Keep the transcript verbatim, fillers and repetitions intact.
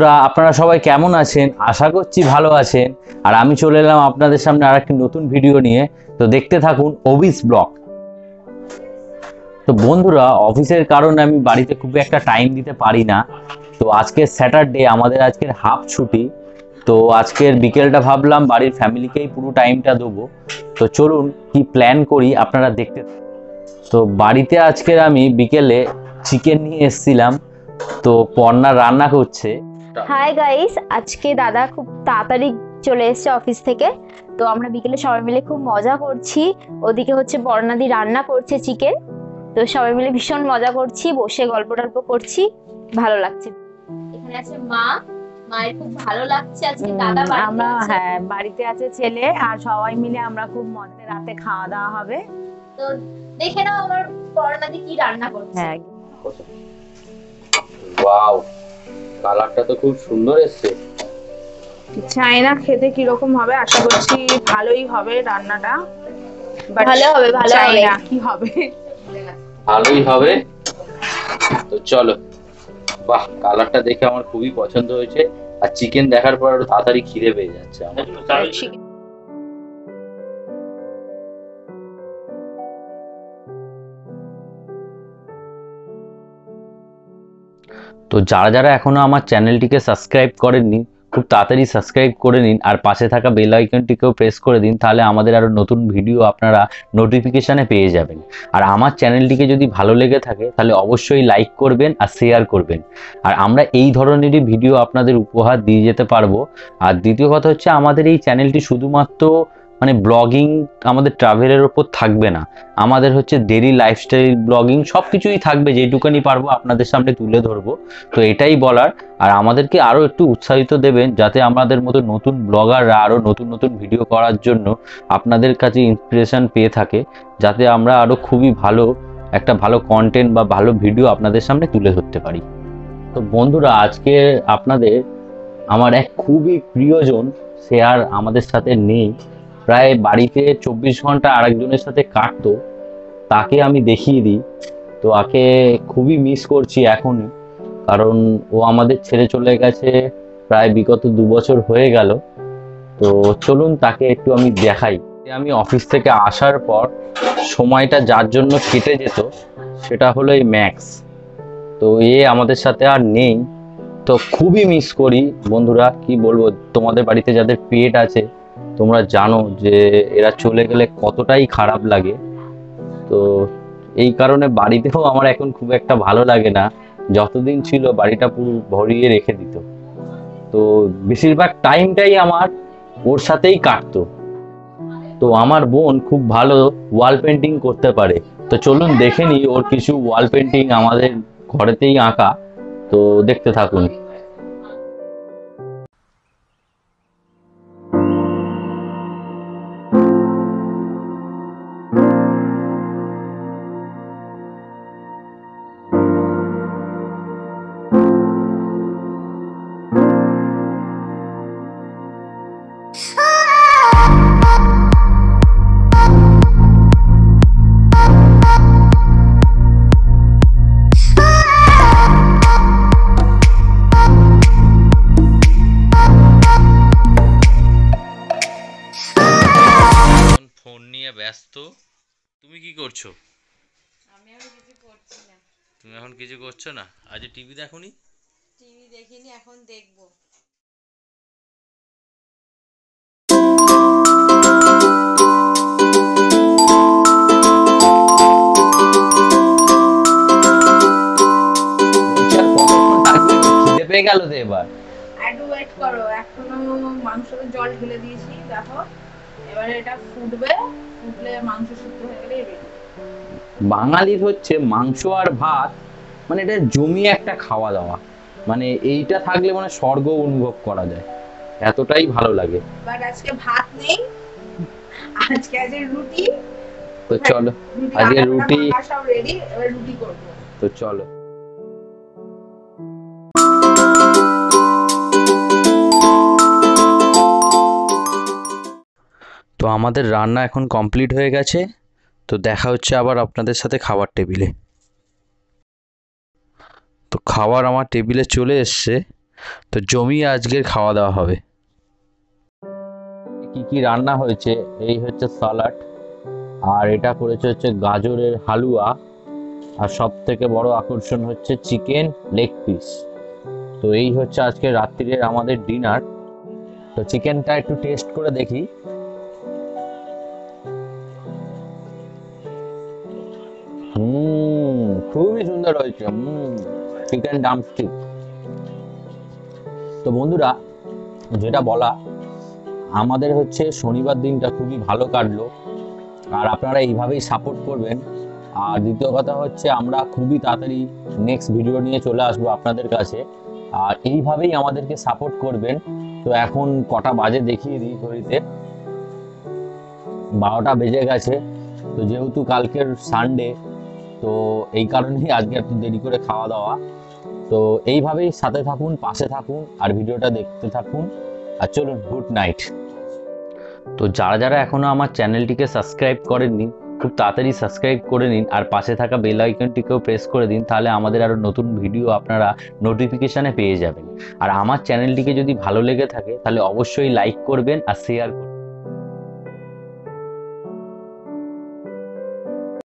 বন্ধুরা আপনারা সবাই কেমন আছেন? আশা করছি ভালো আছেন। আর আমি চলে এলাম আপনাদের সামনে আরেকটি নতুন ভিডিও নিয়ে। তো দেখতে থাকুন অফিস ব্লগ। তো বন্ধুরা অফিসের কারণে আমি বাড়িতে খুব একটা টাইম দিতে পারি না। তো আজকে স্যাটারডে, আমাদের আজকের হাফ ছুটি। তো আজকের বিকেলটা ভাবলাম বাড়ির ফ্যামিলিকেই পুরো টাইমটা দেবো। তো চলুন কি প্ল্যান করি আপনারা দেখতে। তো বাড়িতে আজকের আমি বিকেলে চিকেন নিয়ে এসেছিলাম। তো পর্ণা রান্না করছে। হাই গাইস, আজকে দাদা খুব তাড়াতাড়ি চলে এসেছে অফিস থেকে। তো আমরা বিকেলে সবাই মিলে খুব মজা করছি। ওদিকে হচ্ছে পর্ণাদি রান্না করছে চিকেন। তো সবাই মিলে ভীষণ মজা করছি, বসে গল্প টল্প করছি, ভালো লাগছে। এখানে আছে মা, মায়ের খুব ভালো লাগছে আজকে দাদা বাড়িতে আমরা আছে। হ্যাঁ বাড়িতে আছে ছেলে আর সবাই মিলে আমরা খুব মজা, রাতে খাওয়া দাওয়া হবে। তো দেখে নাও আমার পর্ণাদি কি রান্না করছে। হ্যাঁ ওয়াও, কালারটা তো খুব সুন্দর এসেছে। চাই না খেতে কিরকম হবে, আশা করছি ভালোই হবে রান্নাটা। ভালো হবে, ভালো হবে। না কি হবে, ভালোই হবে। তো চলো, বাহ কালারটা দেখে আমার খুবই পছন্দ হয়েছে। আর চিকেন দেখার পর আরো তাড়াতাড়ি খিদে পেয়ে যাচ্ছে আমার। তো যারা যারা এখনো আমার চ্যানেলটিকে সাবস্ক্রাইব করেননি, খুব তাড়াতাড়ি সাবস্ক্রাইব করে নিন আর পাশে থাকা বেল আইকনটিকেও প্রেস করে দিন। তাহলে আমাদের আরো নতুন ভিডিও আপনারা নোটিফিকেশনে পেয়ে যাবেন। আর আমার চ্যানেলটিকে যদি ভালো লেগে থাকে তাহলে অবশ্যই লাইক করবেন আর শেয়ার করবেন। আর আমরা এই ধরনেরই ভিডিও আপনাদের উপহার দিয়ে যেতে পারবো। আর দ্বিতীয় কথা হচ্ছে, আমাদের এই চ্যানেলটি শুধুমাত্র মানে ব্লগিং, আমাদের ট্রাভেলের ওপর থাকবে না, আমাদের হচ্ছে ডেইলি লাইফস্টাইল ব্লগিং সব কিছুই থাকবে। যেটুকানি পারবো আপনাদের সামনে তুলে ধরবো। তো এটাই বলার। আর আমাদেরকে আরও একটু উৎসাহিত দেবেন যাতে আমাদের মতো নতুন ব্লগাররা আরও নতুন নতুন ভিডিও করার জন্য আপনাদের কাছে ইন্সপিরেশন পেয়ে থাকে, যাতে আমরা আরও খুবই ভালো একটা ভালো কন্টেন্ট বা ভালো ভিডিও আপনাদের সামনে তুলে ধরতে পারি। তো বন্ধুরা আজকে আপনাদের আমার এক খুবই প্রিয়জন, সে আর আমাদের সাথে নেই। প্রায় বাড়িতে চব্বিশ ঘন্টা আরেকজনের সাথে কাটতো, তাকে আমি দেখিয়ে দিই। তো তাকে খুবই মিস করছি এখনই, কারণ ও আমাদের ছেড়ে চলে গেছে প্রায় বিগত দু বছর হয়ে গেল। তো চলুন তাকে একটু আমি দেখাই। আমি অফিস থেকে আসার পর সময়টা যার জন্য কেটে যেত সেটা হলো এই ম্যাক্স। তো এ আমাদের সাথে আর নেই। তো খুবই মিস করি বন্ধুরা, কি বলবো। তোমাদের বাড়িতে যাদের পেট আছে তোমরা জানো যে এরা চলে গেলে কতটাই খারাপ লাগে। তো এই কারণে বাড়িতেও আমার এখন খুব একটা ভালো লাগে না। যতদিন ছিল বাড়িটা পুরো ভরিয়ে রেখে দিত। তো বেশিরভাগ টাইমটাই আমার ওর সাথেই কাটতো। তো আমার বোন খুব ভালো ওয়াল পেন্টিং করতে পারে। তো চলুন দেখে নিই ওর কিছু ওয়াল পেন্টিং আমাদের ঘরেতেই আঁকা। তো দেখতে থাকুন। ব্যস্ত, তুমি কি করছো? আমি আর কিছু করছি না। তুমি এখন কিছু করছো না? আজ টিভি দেখোনি? টিভি দেখিনি, এখন দেখবো। খিদে পেয়ে গেল তো এবার। একটু ওয়েট করো, এখনো মাংসতে জল ঢেলে দিয়েছি, দেখো এবারে এটা ফুটবে, ফুটলে মাংস সিদ্ধ হয়ে গেলে রেডি। বাঙালির হচ্ছে মাংস আর ভাত মানে এটা জমিয়ে একটা খাওয়া দাওয়া, মানে এইটা থাকলে মানে স্বর্গ অনুভব করা যায়, এতটাই ভালো লাগে। বাট আজকে ভাত নেই, আজকে আছে রুটি। তো চলো আজকে রুটি সব রেডি, এবার রুটি করব। তো চলো। তো আমাদের রান্না এখন কমপ্লিট হয়ে গেছে। তো দেখা হচ্ছে আবার আপনাদের সাথে খাবার টেবিলে। তো খাবার আমার টেবিলে চলে এসছে। তো জমিয়ে আজকের খাওয়া দাওয়া হবে। কি কি রান্না হয়েছে, এই হচ্ছে সালাড, আর এটা করেছে হচ্ছে গাজরের হালুয়া, আর সব থেকে বড় আকর্ষণ হচ্ছে চিকেন লেগ পিস। তো এই হচ্ছে আজকে রাত্রিরের আমাদের ডিনার। তো চিকেনটা একটু টেস্ট করে দেখি। হুম, খুবই সুন্দর হয়েছে। হুম, চিকেন ড্রামস্টিক। তো বন্ধুরা, যেটা বলা, আমাদের হচ্ছে শনিবার দিনটা খুবই ভালো কাটলো, আর আপনারা এইভাবেই সাপোর্ট করবেন। আর দ্বিতীয় কথা হচ্ছে আমরা খুবই তাড়াতাড়ি নেক্সট ভিডিও নিয়ে চলে আসবো আপনাদের কাছে, আর এইভাবেই আমাদেরকে সাপোর্ট করবেন। তো এখন কটা বাজে দেখিয়ে দিই ঘড়িতে, বারোটা বেজে গেছে। তো যেহেতু কালকের সানডে, তো এই কারণেই আজকে একটু দেরি করে খাওয়া দাওয়া। তো এইভাবেই সাথে থাকুন, পাশে থাকুন, আর ভিডিওটা দেখতে থাকুন। আর চলুন, গুড নাইট। তো যারা যারা এখনো আমার চ্যানেলটিকে সাবস্ক্রাইব করেননি, খুব তাড়াতাড়ি সাবস্ক্রাইব করে নিন, আর পাশে থাকা বেল আইকনটিকেও প্রেস করে দিন, তাহলে আমাদের আরও নতুন ভিডিও আপনারা নোটিফিকেশানে পেয়ে যাবেন। আর আমার চ্যানেলটিকে যদি ভালো লেগে থাকে তাহলে অবশ্যই লাইক করবেন আর শেয়ার করবেন।